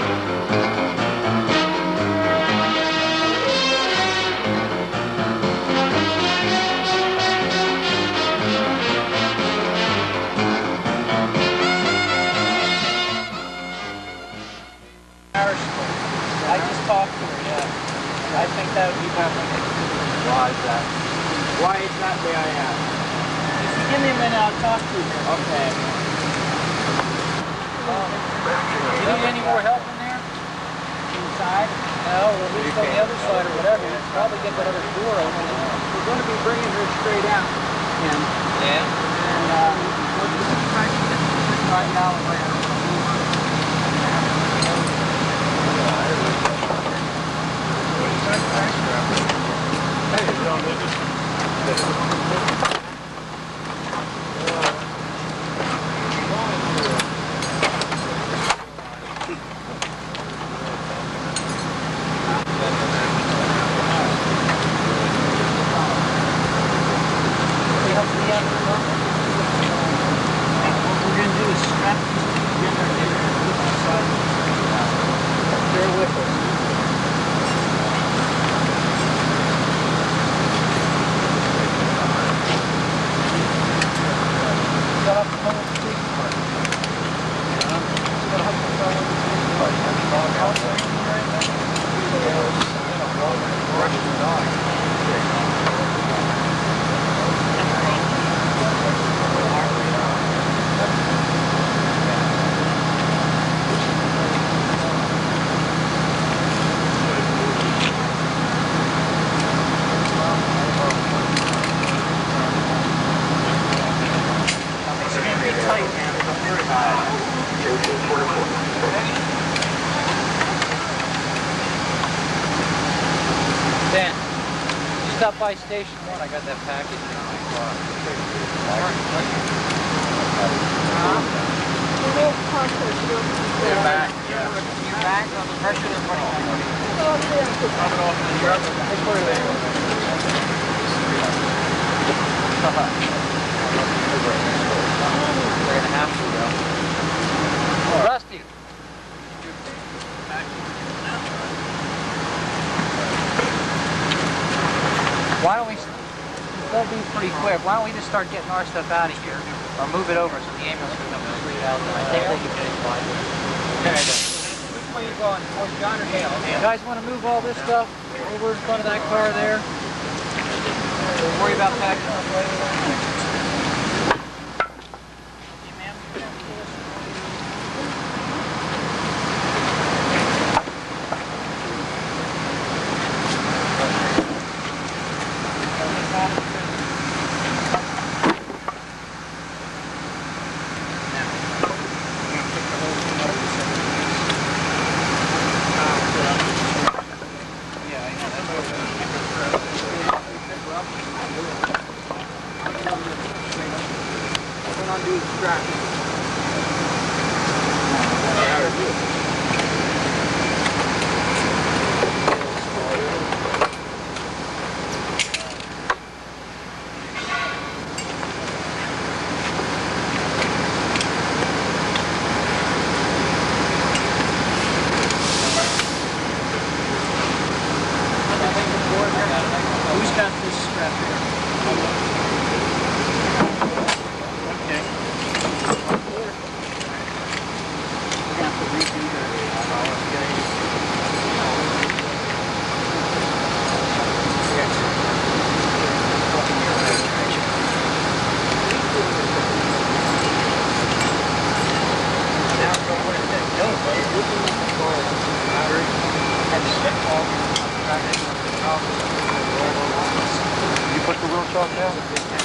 I just talked to her, yeah. I think that would be better. Why is that? Why is that, may I ask? If you give me a minute, I'll talk to her. Okay. You need any more help in there? Inside? No, or at least on the other side or whatever. Let's probably get that other door open. We're going to be bringing her straight out, Tim. Yeah? And we'll just try to get this right now and later. Dan, you stop by Station 1, I got that package in my car. You're back, yeah. You're back on the pressure they're putting on you. Rub it off in the yard. Let's put it there. 3.5 ago. Rusty! Why don't we, they'll be pretty quick, why don't we just start getting our stuff out of here, or move it over so the ambulance can come straight out, and I think they can get it by there. Okay, which way you going? Towards John or Hale? You guys want to move all this stuff over in front of that car there? Don't worry about packing up later. Who's got this strap here? Okay. We're going to have to redo that. You put the wheel chalk down?